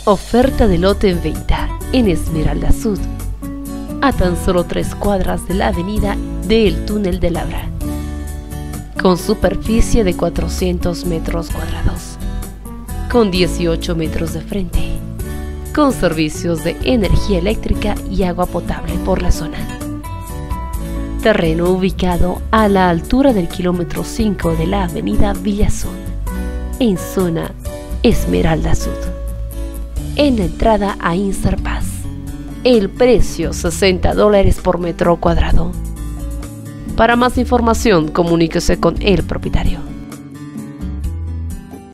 Oferta de lote en venta en Esmeralda Sud, a tan solo 3 cuadras de la avenida del Túnel de Labra, con superficie de 400 metros cuadrados, con 18 metros de frente, con servicios de energía eléctrica y agua potable por la zona. Terreno ubicado a la altura del kilómetro 5 de la avenida Villazón, en zona Esmeralda Sud, en la entrada a Insarpaz. El precio $60 por metro cuadrado. Para más información, comuníquese con el propietario.